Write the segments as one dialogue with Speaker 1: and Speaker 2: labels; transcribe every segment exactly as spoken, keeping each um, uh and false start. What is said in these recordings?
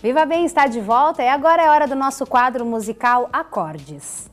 Speaker 1: Viva Bem está de volta e agora é hora do nosso quadro musical Acordes.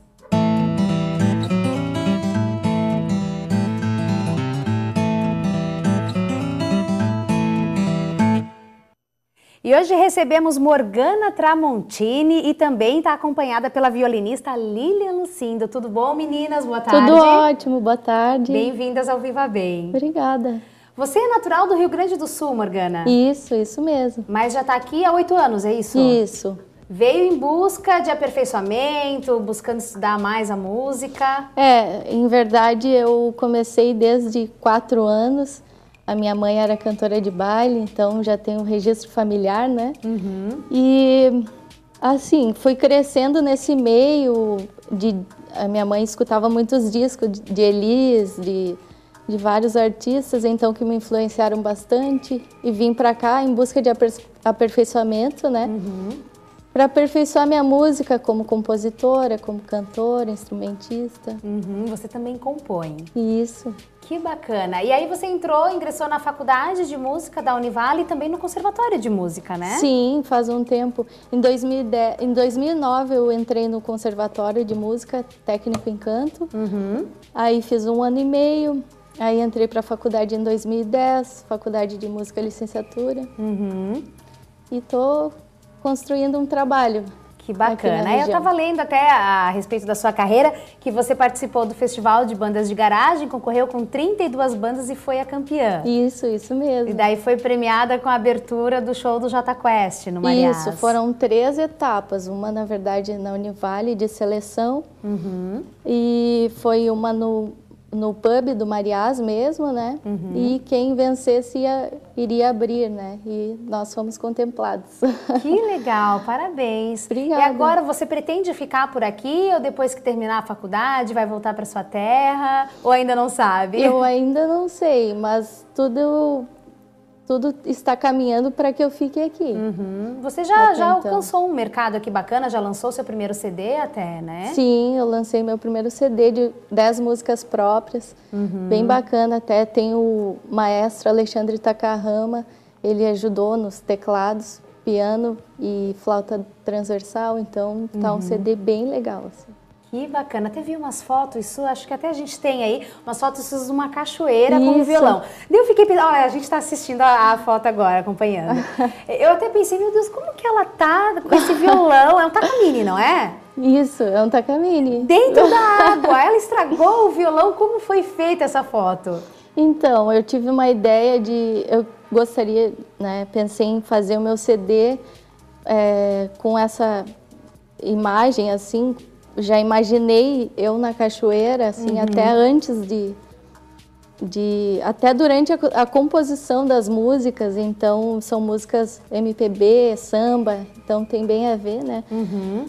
Speaker 1: E hoje recebemos Morgana Tramontini e também está acompanhada pela violinista Lilian Lucindo. Tudo bom, meninas? Boa tarde.
Speaker 2: Tudo ótimo, boa tarde.
Speaker 1: Bem-vindas ao Viva Bem.
Speaker 2: Obrigada.
Speaker 1: Você é natural do Rio Grande do Sul, Morgana?
Speaker 2: Isso, isso mesmo.
Speaker 1: Mas já está aqui há oito anos, é isso?
Speaker 2: Isso.
Speaker 1: Veio em busca de aperfeiçoamento, buscando estudar mais a música?
Speaker 2: É, em verdade eu comecei desde quatro anos. A minha mãe era cantora de baile, então já tenho um registro familiar, né?
Speaker 1: Uhum.
Speaker 2: E assim, fui crescendo nesse meio de... A minha mãe escutava muitos discos de, de Elis, de... de vários artistas, então, que me influenciaram bastante, e vim para cá em busca de aperfeiçoamento, né?
Speaker 1: Uhum.
Speaker 2: Para aperfeiçoar minha música como compositora, como cantora, instrumentista.
Speaker 1: Uhum. Você também compõe.
Speaker 2: Isso.
Speaker 1: Que bacana. E aí você entrou, ingressou na faculdade de música da Univale e também no conservatório de música, né?
Speaker 2: Sim, faz um tempo. Em dois mil e dez, em dois mil e nove eu entrei no conservatório de música, técnico em canto.
Speaker 1: Uhum.
Speaker 2: Aí fiz um ano e meio. Aí entrei para a faculdade em dois mil e dez, faculdade de música licenciatura.
Speaker 1: Uhum.
Speaker 2: E estou construindo um trabalho.
Speaker 1: Que bacana. Eu estava lendo até a respeito da sua carreira, que você participou do Festival de Bandas de Garagem, concorreu com trinta e duas bandas e foi a campeã.
Speaker 2: Isso, isso mesmo.
Speaker 1: E daí foi premiada com a abertura do show do Jota Quest no Mariás.
Speaker 2: Isso, foram três etapas. Uma, na verdade, na Univale de seleção.
Speaker 1: Uhum.
Speaker 2: E foi uma no... no pub do Mariás mesmo, né? Uhum. E quem vencesse ia, iria abrir, né? E nós fomos contemplados.
Speaker 1: Que legal, parabéns.
Speaker 2: Obrigada.
Speaker 1: E agora você pretende ficar por aqui ou depois que terminar a faculdade vai voltar para sua terra? Ou ainda não sabe?
Speaker 2: Eu ainda não sei, mas tudo... tudo está caminhando para que eu fique aqui.
Speaker 1: Uhum. Você já, já alcançou um mercado aqui bacana, já lançou seu primeiro C D até, né?
Speaker 2: Sim, eu lancei meu primeiro C D de dez músicas próprias, uhum. Bem bacana até. Tem o maestro Alexandre Takahama, ele ajudou nos teclados, piano e flauta transversal, então tá uhum. Um C D bem legal, assim.
Speaker 1: Que bacana, até vi umas fotos suas, acho que até a gente tem aí, umas fotos suas de uma cachoeira Isso. Com um violão. Daí eu fiquei pensando, olha, a gente está assistindo a, a foto agora, acompanhando. Eu até pensei, meu Deus, como que ela tá com esse violão? É um Takamine, não é?
Speaker 2: Isso, é um Takamine.
Speaker 1: Dentro da água, ela estragou o violão, como foi feita essa foto?
Speaker 2: Então, eu tive uma ideia de, eu gostaria, né, pensei em fazer o meu C D é, com essa imagem, assim, já imaginei eu na cachoeira, assim, uhum. Até antes de, de... Até durante a, a composição das músicas, então são músicas M P B, samba, então tem bem a ver, né?
Speaker 1: Uhum.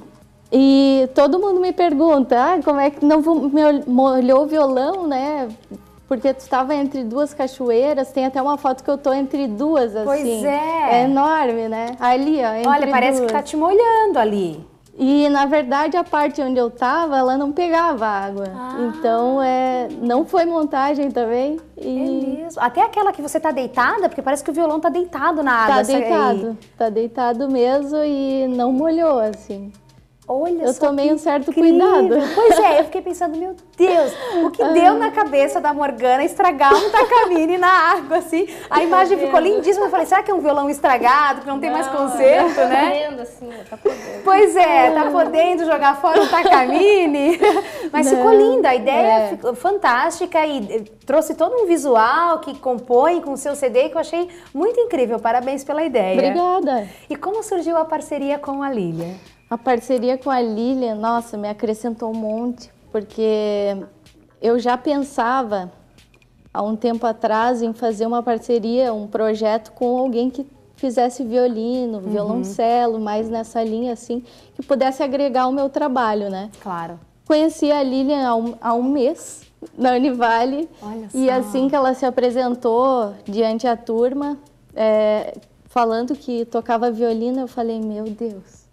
Speaker 2: E todo mundo me pergunta, ah, como é que não molhou o violão, né? Porque tu estava entre duas cachoeiras, tem até uma foto que eu tô entre duas, assim.
Speaker 1: Pois é.
Speaker 2: É enorme, né? Ali, ó, entre
Speaker 1: Olha, parece
Speaker 2: duas.
Speaker 1: que tá te molhando ali.
Speaker 2: E, na verdade, a parte onde eu tava, ela não pegava água. Ah. Então, é, não foi montagem também. E...
Speaker 1: É mesmo. Até aquela que você tá deitada, porque parece que o violão tá deitado na água.
Speaker 2: Tá deitado, aí. Tá deitado mesmo e não molhou, assim.
Speaker 1: Olha
Speaker 2: eu
Speaker 1: só,
Speaker 2: tomei um certo
Speaker 1: incrível.
Speaker 2: Cuidado.
Speaker 1: Pois é, eu fiquei pensando, meu Deus, o que deu na cabeça da Morgana estragar um Takamine na água, assim. A imagem ficou lindíssima. Eu falei, será que é um violão estragado, que não tem não, mais conserto,
Speaker 3: tá
Speaker 1: né?
Speaker 3: podendo, assim, tá podendo.
Speaker 1: Pois é, tá podendo jogar fora o Takamine. Mas não, ficou linda, a ideia é. ficou fantástica e trouxe todo um visual que compõe com o seu C D que eu achei muito incrível. Parabéns pela ideia.
Speaker 2: Obrigada.
Speaker 1: E como surgiu a parceria com a Lilian?
Speaker 2: A parceria com a Lilian, nossa, me acrescentou um monte, porque eu já pensava há um tempo atrás em fazer uma parceria, um projeto com alguém que fizesse violino, uhum. violoncelo, mais nessa linha assim, que pudesse agregar ao meu trabalho, né?
Speaker 1: Claro.
Speaker 2: Conheci a Lilian há um, há um mês na Univale.
Speaker 1: Olha só.
Speaker 2: E assim que ela se apresentou diante da turma, é, falando que tocava violino, eu falei, meu Deus.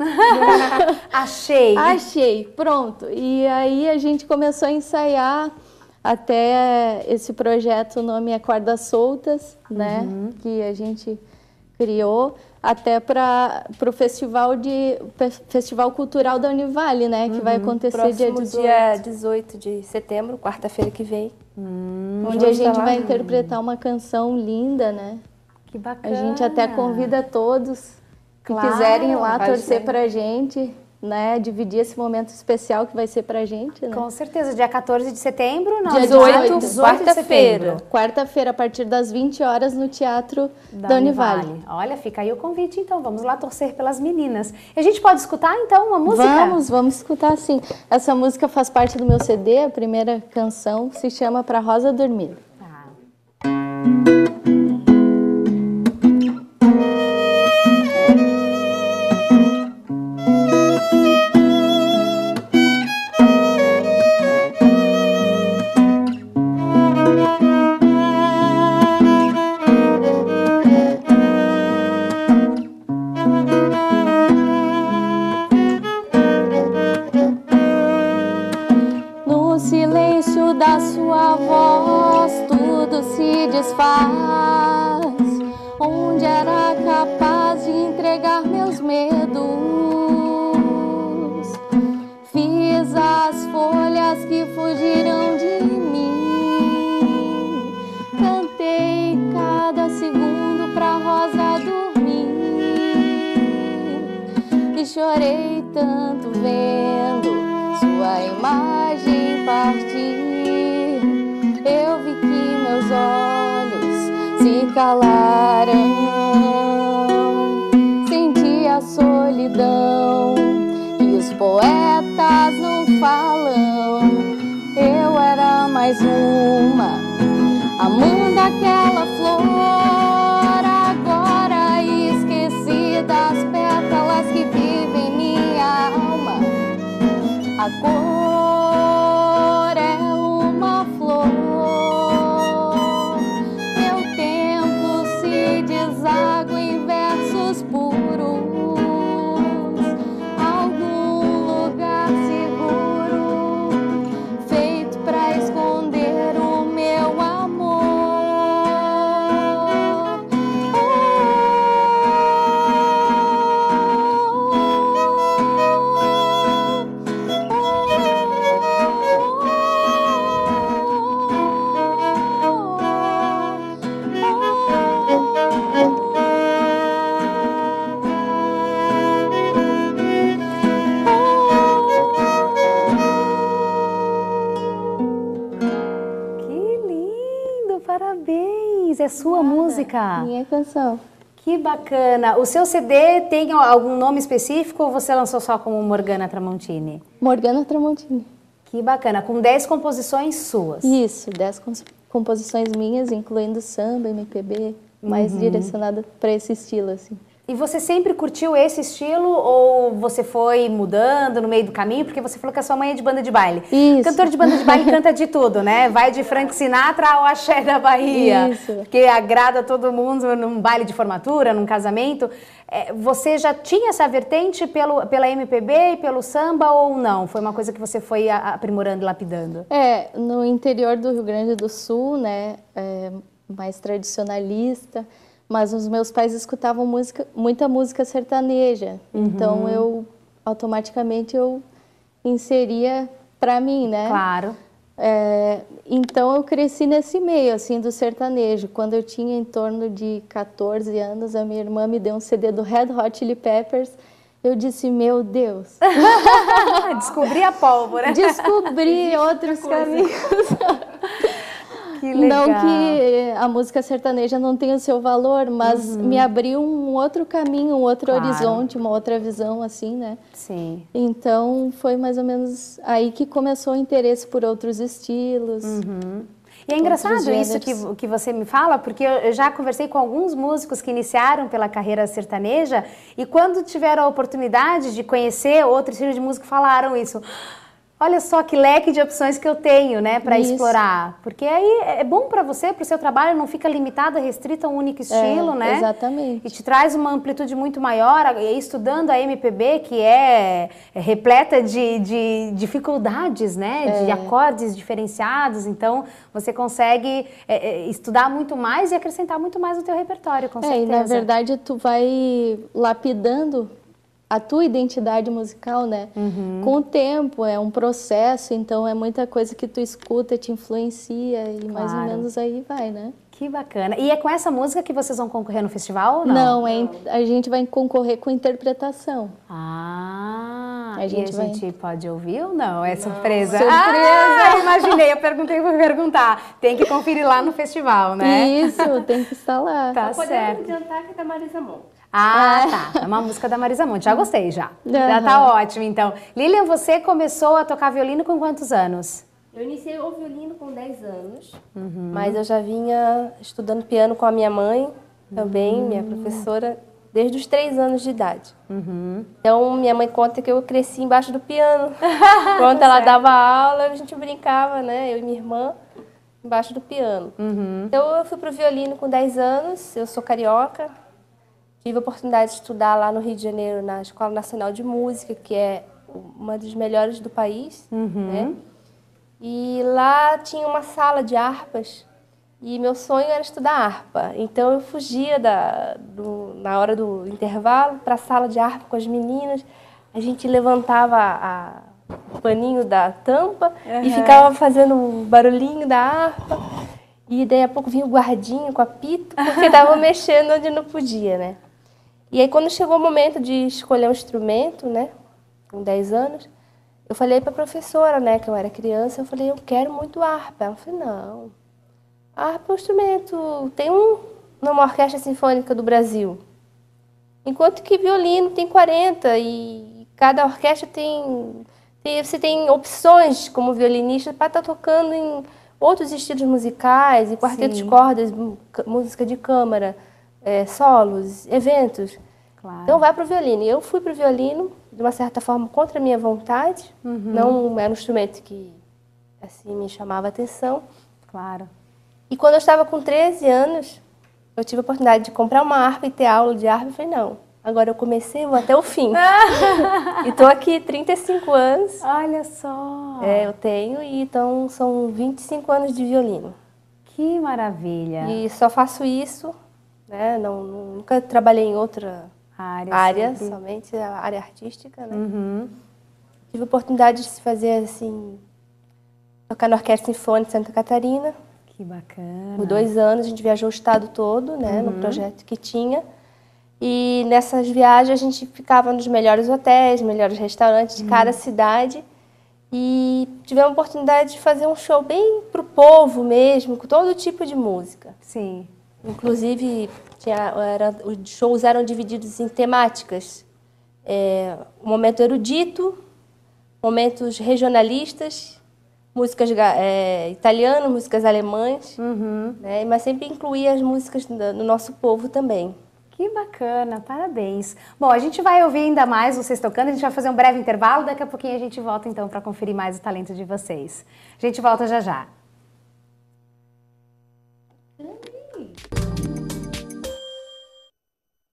Speaker 1: Achei.
Speaker 2: Achei, pronto. E aí a gente começou a ensaiar até esse projeto, o nome é Cordas Soltas, né? Uhum. Que a gente criou até para o festival de Festival Cultural da Univale, né, que uhum. vai acontecer
Speaker 3: Próximo
Speaker 2: dia dezoito.
Speaker 3: dia dezoito de setembro, quarta-feira que vem.
Speaker 2: Hum, onde a gente vai interpretar uma canção linda, né?
Speaker 1: Que bacana.
Speaker 2: A gente até convida todos que
Speaker 1: claro,
Speaker 2: quiserem ir lá torcer
Speaker 3: ser.
Speaker 2: pra gente, né? Dividir esse momento especial que vai ser pra gente, né?
Speaker 1: Com certeza, dia quatorze de setembro, não,
Speaker 2: dia
Speaker 1: dezoito,
Speaker 3: quarta-feira.
Speaker 2: Quarta-feira, a partir das vinte horas, no Teatro da, da Univale.
Speaker 1: Univale. Olha, fica aí o convite, então. Vamos lá torcer pelas meninas. E a gente pode escutar, então, uma música?
Speaker 2: Vamos, vamos escutar, sim. Essa música faz parte do meu C D, a primeira canção se chama Pra Rosa Dormir.
Speaker 1: Ah.
Speaker 2: Da sua voz tudo se desfaz, onde era capaz de entregar meus medos. Fiz as folhas que fugiram de mim, cantei cada segundo pra rosa dormir, e chorei tanto vendo sua imagem partir. Eu vi que meus olhos se calaram, senti a solidão que os poetas não falam. Eu era mais uma, amando aquela flor, agora esqueci das pétalas que vivem em minha alma. A cor é uma flor, meu tempo se deságua em versos puros, algum lugar seguro, feito pra esconder o meu amor.
Speaker 1: Parabéns, é sua
Speaker 2: Nada,
Speaker 1: música.
Speaker 2: Minha canção.
Speaker 1: Que bacana. O seu C D tem algum nome específico ou você lançou só como Morgana Tramontini?
Speaker 2: Morgana Tramontini.
Speaker 1: Que bacana, com dez composições suas.
Speaker 2: Isso, dez composições minhas, incluindo samba, M P B, mais uhum. direcionada para esse estilo, assim.
Speaker 1: E você sempre curtiu esse estilo ou você foi mudando no meio do caminho? Porque você falou que a sua mãe é de banda de baile.
Speaker 2: Isso.
Speaker 1: Cantor de banda de baile canta de tudo, né? Vai de Frank Sinatra ao axé da Bahia.
Speaker 2: Isso.
Speaker 1: Porque agrada todo mundo num baile de formatura, num casamento. É, você já tinha essa vertente pelo, pela M P B e pelo samba ou não? Foi uma coisa que você foi aprimorando e lapidando?
Speaker 2: É, no interior do Rio Grande do Sul, né? É, mais tradicionalista. Mas os meus pais escutavam música, muita música sertaneja, uhum. então eu automaticamente eu inseria para mim, né?
Speaker 1: Claro.
Speaker 2: É, então eu cresci nesse meio assim do sertanejo. Quando eu tinha em torno de quatorze anos, a minha irmã me deu um C D do Red Hot Chili Peppers. Eu disse, meu Deus.
Speaker 1: Descobri a pólvora.
Speaker 2: Descobri outros caminhos.
Speaker 1: Que legal.
Speaker 2: Não que a música sertaneja não tenha o seu valor, mas uhum. me abriu um outro caminho, um outro claro. horizonte, uma outra visão, assim, né?
Speaker 1: Sim.
Speaker 2: Então, foi mais ou menos aí que começou o interesse por outros estilos.
Speaker 1: Uhum. E é engraçado isso que, que você me fala, porque eu já conversei com alguns músicos que iniciaram pela carreira sertaneja e quando tiveram a oportunidade de conhecer outro estilo de música, falaram isso. Olha só que leque de opções que eu tenho, né, para
Speaker 2: Isso.
Speaker 1: explorar. Porque aí é bom para você, para o seu trabalho, não fica limitado, restrito a um único estilo,
Speaker 2: É,
Speaker 1: né?
Speaker 2: exatamente.
Speaker 1: E te traz uma amplitude muito maior, e estudando a M P B, que é, é repleta de, de dificuldades, né?
Speaker 2: É.
Speaker 1: De acordes diferenciados. Então, você consegue é, é, estudar muito mais e acrescentar muito mais no teu repertório, com
Speaker 2: É,
Speaker 1: certeza.
Speaker 2: e na verdade tu vai lapidando a tua identidade musical, né? Uhum. Com o tempo, é um processo, então é muita coisa que tu escuta, te influencia e claro. Mais ou menos aí vai, né?
Speaker 1: Que bacana. E é com essa música que vocês vão concorrer no festival ou não?
Speaker 2: Não, é, a gente vai concorrer com interpretação.
Speaker 1: Ah,
Speaker 2: a gente,
Speaker 1: e a
Speaker 2: vai...
Speaker 1: gente pode ouvir ou não? É surpresa?
Speaker 2: Surpresa!
Speaker 1: Ah, imaginei, eu perguntei para perguntar. Tem que conferir lá no festival, né?
Speaker 2: Isso, tem que estar lá.
Speaker 1: Tá certo.
Speaker 3: Podemos adiantar que é da Marisa Monte.
Speaker 1: Ah, tá. É uma música da Marisa Monte. Já gostei, já. Uhum. Já tá ótimo, então. Lilian, você começou a tocar violino com quantos anos?
Speaker 3: Eu iniciei o violino com dez anos, uhum. mas eu já vinha estudando piano com a minha mãe, também, uhum. minha professora, desde os três anos de idade. Uhum. Então, minha mãe conta que eu cresci embaixo do piano. Quando ela dava aula, a gente brincava, né, eu e minha irmã, embaixo do piano. Uhum. Então, eu fui pro violino com dez anos, eu sou carioca. Tive a oportunidade de estudar lá no Rio de Janeiro, na Escola Nacional de Música, que é uma das melhores do país, uhum. né? E lá tinha uma sala de harpas e meu sonho era estudar harpa. Então eu fugia da, do, na hora do intervalo para a sala de harpa com as meninas. A gente levantava a, o paninho da tampa uhum. e ficava fazendo o barulhinho da harpa. E daí a pouco vinha o guardinha com apito, porque estava mexendo onde não podia, né? E aí, quando chegou o momento de escolher um instrumento, né, com dez anos, eu falei para a professora, né, que eu era criança, eu falei, eu quero muito harpa. Ela falou, não, harpa é um instrumento, tem um numa orquestra sinfônica do Brasil, enquanto que violino tem quarenta e cada orquestra tem, tem você tem opções como violinista para estar tá tocando em outros estilos musicais, em quarteto de cordas, música de câmara, É, solos, eventos. Claro. Então vai para o violino. E eu fui para o violino, de uma certa forma, contra a minha vontade. Uhum. Não era um instrumento que assim, me chamava a atenção.
Speaker 1: Claro.
Speaker 3: E quando eu estava com treze anos, eu tive a oportunidade de comprar uma harpa e ter aula de harpa. Eu falei, não, agora eu comecei, eu vou até o fim. E estou aqui trinta e cinco anos.
Speaker 1: Olha só!
Speaker 3: É, eu tenho, e então são vinte e cinco anos de violino.
Speaker 1: Que maravilha!
Speaker 3: E só faço isso. Né? Não, nunca trabalhei em outra área, área somente a área artística. Né? Uhum. Tive a oportunidade de se fazer assim, tocar na Orquestra Sinfônica de Santa Catarina.
Speaker 1: Que bacana!
Speaker 3: Por dois anos a gente viajou o estado todo, né? Uhum. No projeto que tinha. E nessas viagens a gente ficava nos melhores hotéis, melhores restaurantes de uhum. cada cidade. E tivemos a oportunidade de fazer um show bem pro povo mesmo, com todo tipo de música.
Speaker 1: Sim.
Speaker 3: Inclusive, tinha, era, os shows eram divididos em temáticas. É, um momento erudito, momentos regionalistas, músicas é, italianas, músicas alemãs, uhum. né, mas sempre incluía as músicas do nosso povo também.
Speaker 1: Que bacana, parabéns. Bom, a gente vai ouvir ainda mais vocês tocando, a gente vai fazer um breve intervalo, daqui a pouquinho a gente volta então para conferir mais o talento de vocês. A gente volta já já.